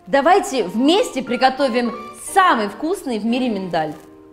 Давайте вместе приготовим самый вкусный в мире миндаль.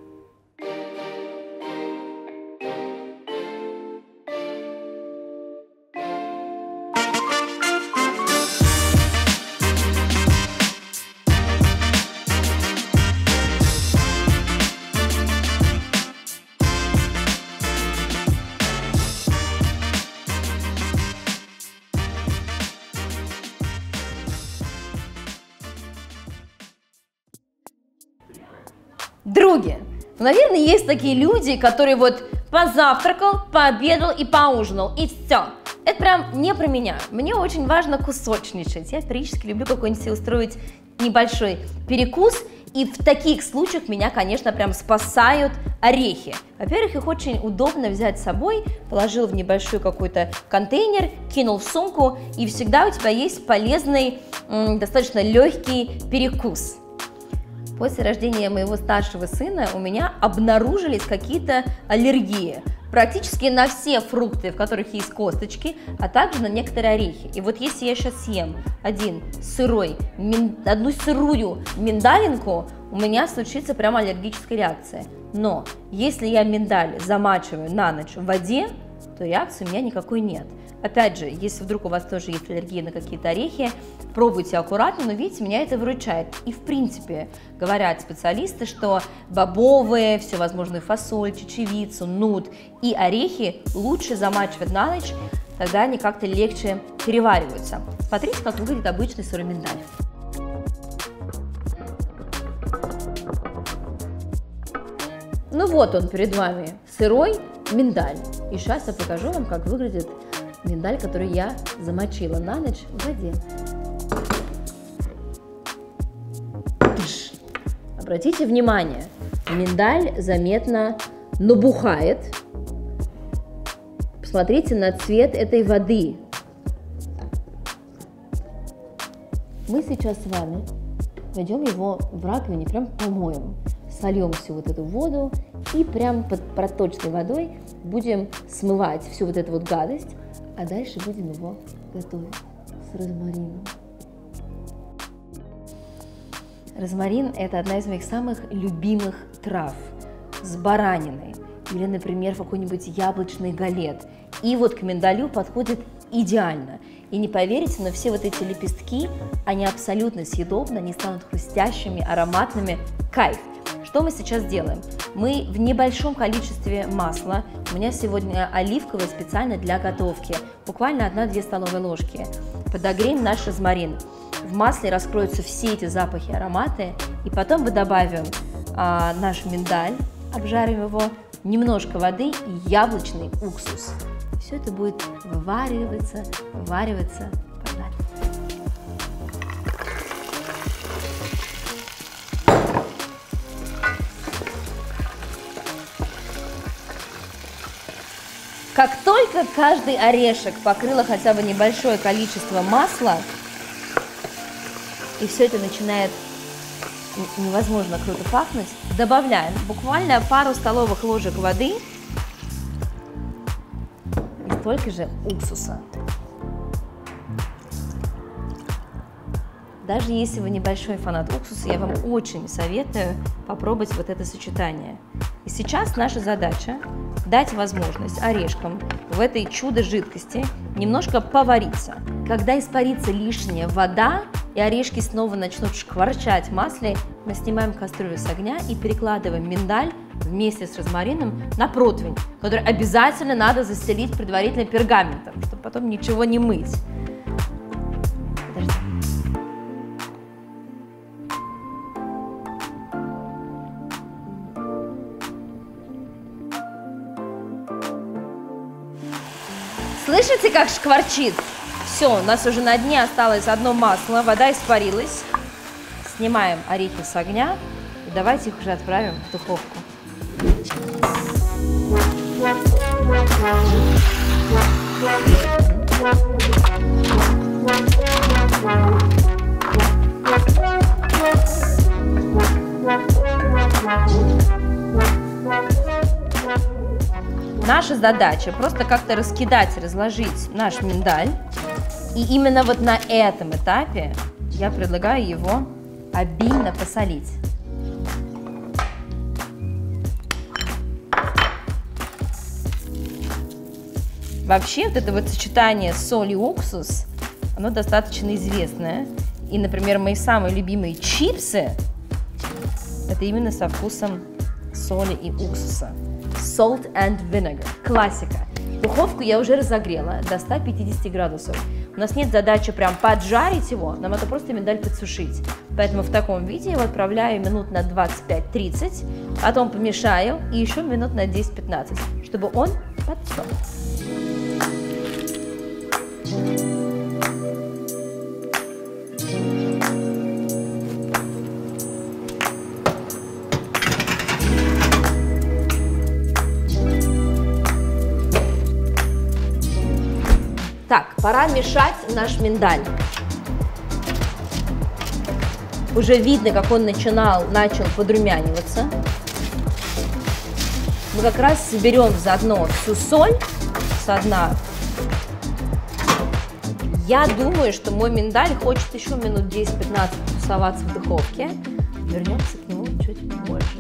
Други, наверное, есть такие люди, которые вот позавтракал, пообедал и поужинал, и все. Это прям не про меня. Мне очень важно кусочничать. Я периодически люблю какой-нибудь себе устроить небольшой перекус, и в таких случаях меня, конечно, прям спасают орехи. Во-первых, их очень удобно взять с собой, положил в небольшой какой-то контейнер, кинул в сумку, и всегда у тебя есть полезный, достаточно легкий перекус. После рождения моего старшего сына у меня обнаружились какие-то аллергии практически на все фрукты, в которых есть косточки, а также на некоторые орехи. И вот если я сейчас съем одну сырую миндалинку, у меня случится прямо аллергическая реакция. Но если я миндаль замачиваю на ночь в воде, то реакции у меня никакой нет. Опять же, если вдруг у вас тоже есть аллергия на какие-то орехи, пробуйте аккуратно, но видите, меня это выручает. И в принципе, говорят специалисты, что бобовые, всевозможную фасоль, чечевицу, нут и орехи лучше замачивать на ночь, тогда они как-то легче перевариваются. Смотрите, как выглядит обычный сырой миндаль. Ну вот он перед вами, сырой миндаль. И сейчас я покажу вам, как выглядит миндаль, который я замочила на ночь в воде. Обратите внимание, миндаль заметно набухает. Посмотрите на цвет этой воды. Мы сейчас с вами найдем его в раковине, прям помоем. Сольем всю вот эту воду и прям под проточной водой будем смывать всю вот эту вот гадость, а дальше будем его готовить с розмарином. Розмарин – это одна из моих самых любимых трав с бараниной или, например, какой-нибудь яблочный галет. И вот к миндалю подходит идеально. И не поверите, но все вот эти лепестки, они абсолютно съедобны, они станут хрустящими, ароматными. Кайф! Что мы сейчас делаем? Мы в небольшом количестве масла, у меня сегодня оливковое специально для готовки, буквально 1-2 столовые ложки. Подогреем наш розмарин. В масле раскроются все эти запахи, ароматы, и потом мы добавим наш миндаль, обжарим его, немножко воды и яблочный уксус. Все это будет вывариваться, вывариваться. Погнали. Как только каждый орешек покрыло хотя бы небольшое количество масла, и все это начинает невозможно круто пахнуть, добавляем буквально пару столовых ложек воды и столько же уксуса. Даже если вы небольшой фанат уксуса, я вам очень советую попробовать вот это сочетание. И сейчас наша задача дать возможность орешкам в этой чудо-жидкости немножко повариться. Когда испарится лишняя вода и орешки снова начнут шкварчать в масле, мы снимаем кастрюлю с огня и перекладываем миндаль вместе с розмарином на противень, который обязательно надо застелить предварительно пергаментом, чтобы потом ничего не мыть. Слышите, как шкварчит? Все, у нас уже на дне осталось одно масло, вода испарилась. Снимаем орехи с огня и давайте их уже отправим в духовку. Наша задача просто как-то раскидать, разложить наш миндаль. И именно вот на этом этапе я предлагаю его обильно посолить. Вообще, вот это вот сочетание соль и уксус, оно достаточно известное. И, например, мои самые любимые чипсы, это именно со вкусом соли и уксуса. Salt and vinegar. Классика. Духовку я уже разогрела до 150 градусов. У нас нет задачи прям поджарить его, нам это просто миндаль подсушить. Поэтому в таком виде я его отправляю минут на 25-30, потом помешаю и еще минут на 10-15, чтобы он подсох. Так, пора мешать наш миндаль. Уже видно, как он начал подрумяниваться. Мы как раз соберем заодно всю соль со дна. Я думаю, что мой миндаль хочет еще минут 10-15 тусоваться в духовке. Вернемся к нему чуть позже.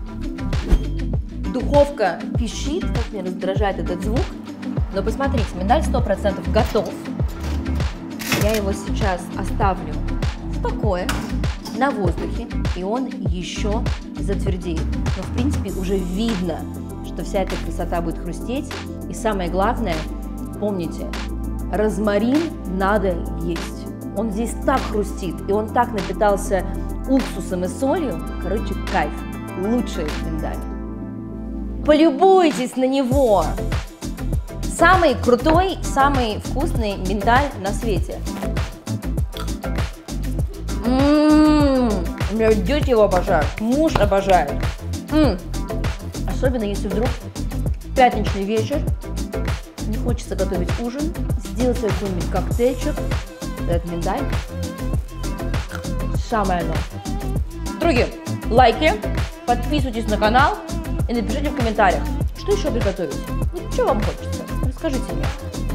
Духовка пищит, как меня раздражает этот звук. Но посмотрите, миндаль 100% готов. Я его сейчас оставлю в покое, на воздухе, и он еще затвердеет. Но в принципе уже видно, что вся эта красота будет хрустеть. И самое главное, помните, розмарин надо есть. Он здесь так хрустит, и он так напитался уксусом и солью. Короче, кайф. Лучший миндаль. Полюбуйтесь на него! Самый крутой, самый вкусный миндаль на свете. У меня дети его обожают, муж обожает. Особенно если вдруг пятничный вечер, не хочется готовить ужин, сделать какой-нибудь коктейльчик, этот миндаль. Самое оно. Друзья, лайки, подписывайтесь на канал и напишите в комментариях, что еще приготовить. Ну, что вам хочется? Расскажите мне.